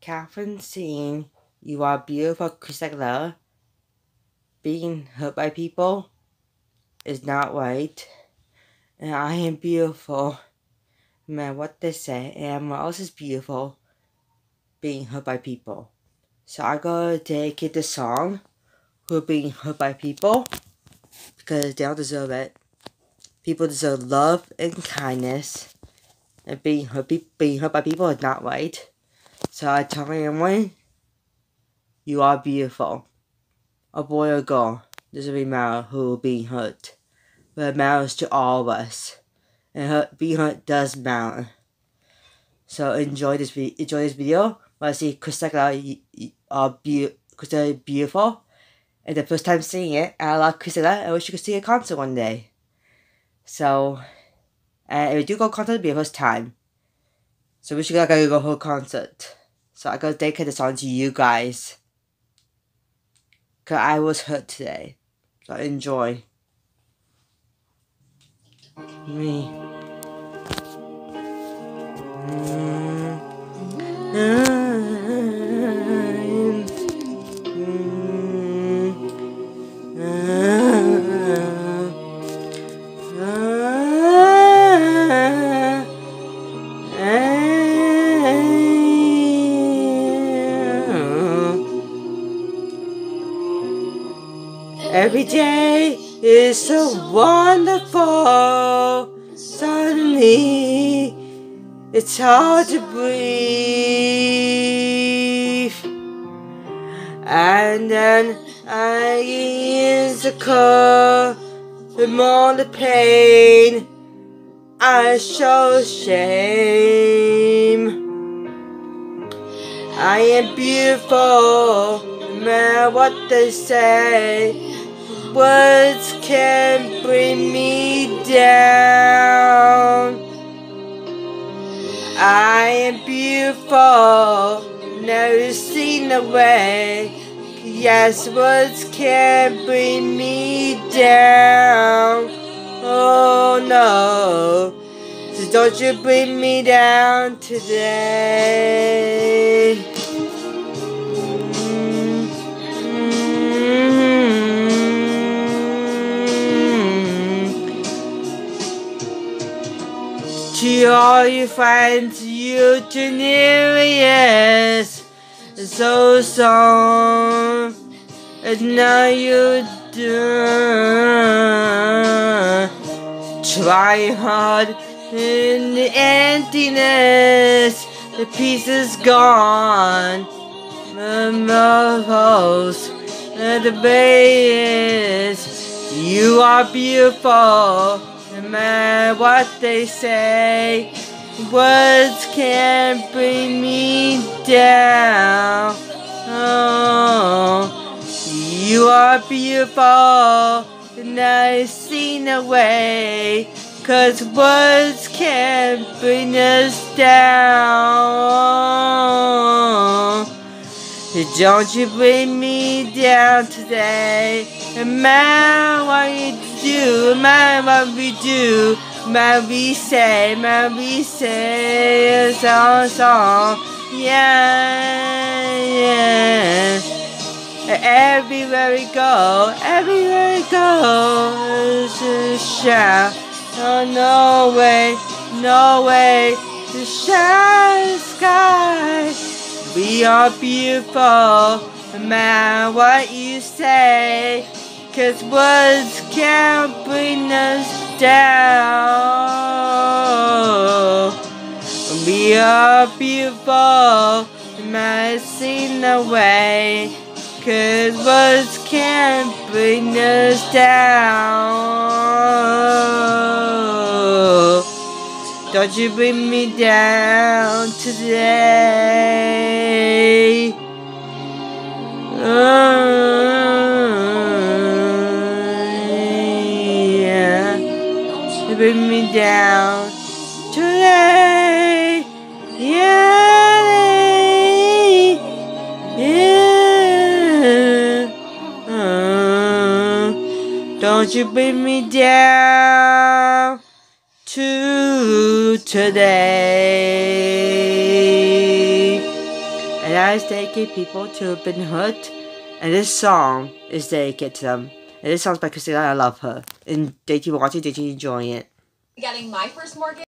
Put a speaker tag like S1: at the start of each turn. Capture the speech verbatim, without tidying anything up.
S1: Catherine singing You Are Beautiful, Christina Aguilera, being hurt by people is not right. And I am beautiful, no matter what they say, and everyone else is beautiful, being hurt by people. So I gotta dedicate the song who are being hurt by people, because they don't deserve it. People deserve love and kindness, and being hurt, being hurt by people is not right. So I tell everyone, you are beautiful. A boy or girl, doesn't really matter who will be hurt, but it matters to all of us, and hurt, being hurt does matter. So enjoy this video. Enjoy this video. When I see Christina are be Christina beautiful, and the first time seeing it, I love Christina. I wish you could see a concert one day. So, and if you do go concert, it'll be the first time. So we should go go go whole concert. So I gotta dedicate this song to you guys. Cause I was hurt today. So enjoy. Me. Mm. Every day is so wonderful. Suddenly, it's hard to breathe. And then I insecure, the more the pain, I show shame. I am beautiful, no matter what they say. Words can't bring me down. I am beautiful, never seen a way. Yes, words can't bring me down. Oh no, so don't you bring me down today. To all your friends, you genius, so so, and now you done. Try hard in the emptiness, the peace is gone. The most, the base, you are beautiful. No matter what they say, words can't bring me down. Oh, you are beautiful, and I've seen a way, 'cause words can't bring us down. Don't you bring me down today, no matter what you do, no matter what we do, no matter we say, no matter we say a song, song, yeah, yeah. Everywhere we go, everywhere we go, just shout, oh no way, no way, to shine the sky. We are beautiful, no matter what you say, 'cause words can't bring us down. We are beautiful, no matter seen the way, 'cause words can't bring us down. Don't you bring me down today. Oh, yeah. You bring me down today. Yeah, yeah. Oh, don't you bring me down to today. And that is dedicated people to have been hurt. And this song is dedicated to them. And this song's by Christina. I love her. And did you watch it? Did you enjoy it?
S2: Getting my first mortgage.